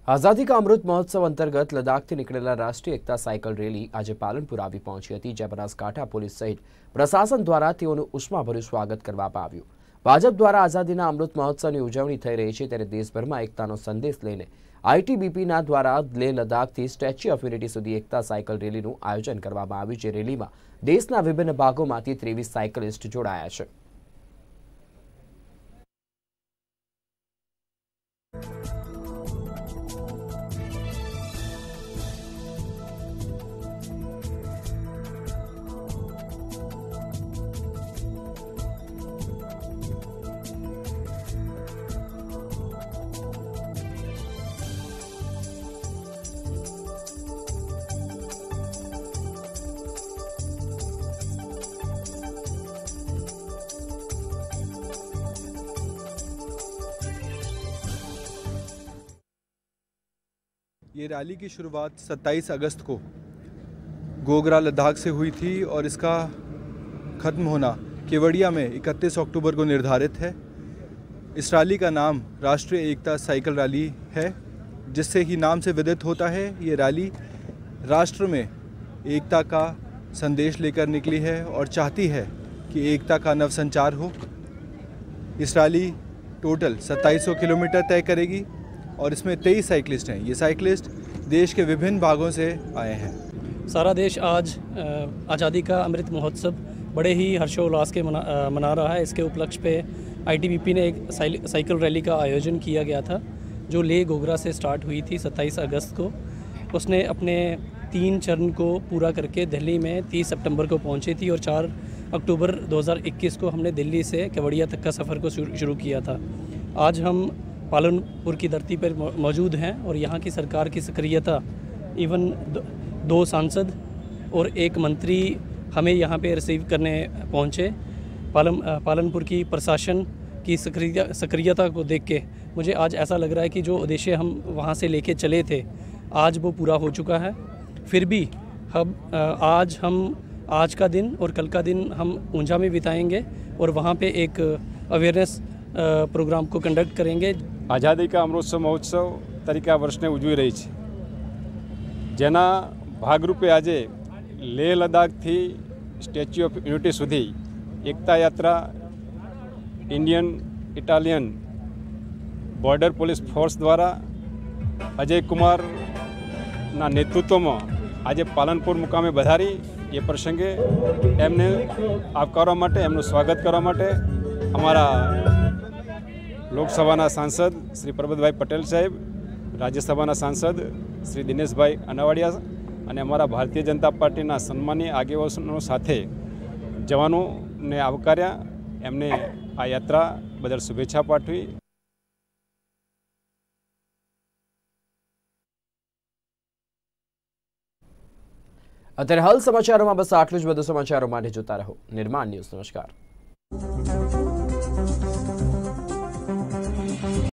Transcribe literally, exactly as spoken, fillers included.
આઝાદી કા અમૃત મહોત્સવ અંતર્ગત લદ્દાખથી નીકળેલા રાષ્ટ્રીય એકતા સાયકલ રેલી આજે પાલનપુર આવી પહોંચી હતી, જ્યાં બનાસકાંઠા પોલીસ સહિત પ્રશાસન દ્વારા તેઓનું ઉષ્માભર્યું સ્વાગત કરવામાં આવ્યું। ભાજપ દ્વારા આઝાદીના અમૃત મહોત્સવની ઉજવણી થઈ રહી છે, ત્યારે દેશભરમાં એકતાનો સંદેશ લઈને આઈટીબીપીના દ્વારા લેહ લદ્દાખથી સ્ટેચ્યુ ઓફ યુનિટી સુધી એકતા સાયકલ રેલીનું આયોજન કરવામાં આવ્યું છે। રેલીમાં દેશના વિભિન્ન ભાગોમાંથી ત્રેવીસ સાયકલિસ્ટ જોડાયા છે। ये रैली की शुरुआत सत्ताईस अगस्त को गोगरा लद्दाख से हुई थी और इसका ख़त्म होना केवड़िया में इकतीस अक्टूबर को निर्धारित है। इस रैली का नाम राष्ट्रीय एकता साइकिल रैली है, जिससे ही नाम से विदित होता है ये रैली राष्ट्र में एकता का संदेश लेकर निकली है और चाहती है कि एकता का नवसंचार हो। इस रैली टोटल सत्ताईस सौ किलोमीटर तय करेगी और इसमें तेईस साइकिलिस्ट हैं। ये साइकिलिस्ट देश के विभिन्न भागों से आए हैं। सारा देश आज आज़ादी का अमृत महोत्सव बड़े ही हर्षोल्लास के मना मना रहा है। इसके उपलक्ष्य पे आईटीबीपी ने एक साइकिल रैली का आयोजन किया गया था, जो लेह गोगरा से स्टार्ट हुई थी सत्ताईस अगस्त को। उसने अपने तीन चरण को पूरा करके दिल्ली में तीस सितंबर को पहुंची थी और चार अक्टूबर दो हज़ार इक्कीस को हमने दिल्ली से केवड़िया तक का सफ़र को शुरू किया था। आज हम पालनपुर की धरती पर मौजूद हैं और यहाँ की सरकार की सक्रियता, इवन दो सांसद और एक मंत्री हमें यहाँ पे रिसीव करने पहुँचे। पालन पालनपुर की प्रशासन की सक्रिय सक्रियता को देख के मुझे आज ऐसा लग रहा है कि जो उद्देश्य हम वहाँ से लेके चले थे आज वो पूरा हो चुका है। फिर भी हम आज हम आज का दिन और कल का दिन हम ऊंझा में बिताएंगे और वहाँ पे एक अवेयरनेस प्रोग्राम को कंडक्ट करेंगे। आज़ादी का अमृत महोत्सव तरीके आ वर्षने उजवी रही है, जेना भागरूपे आज लेह लद्दाख थी स्टेच्यू ऑफ यूनिटी सुधी एकता यात्रा Indian Italian border police force द्वारा अजय कुमार ना नेतृत्व में आज पालनपुर मुकामे बधारी। ये प्रसंगे एमने आवकारवा माटे, एमनुं स्वागत करवा माटे अमारा लोकसभा सांसद श्री प्रबोधभाई पटेल साहेब, राज्यसभा सांसद श्री दिनेश भाई अनावाडिया और अमरा भारतीय जनता पार्टी सन्मानी आगेवानों साथे जवानों ने आवकार्या। एमने आ यात्रा बदल शुभेच्छा पाठवी। अत्यारे हाल समाचारों में बस आटलुं ज। વધુ સમાચારો માટે જોતા રહો નિર્માણ ન્યૂઝ। नमस्कार।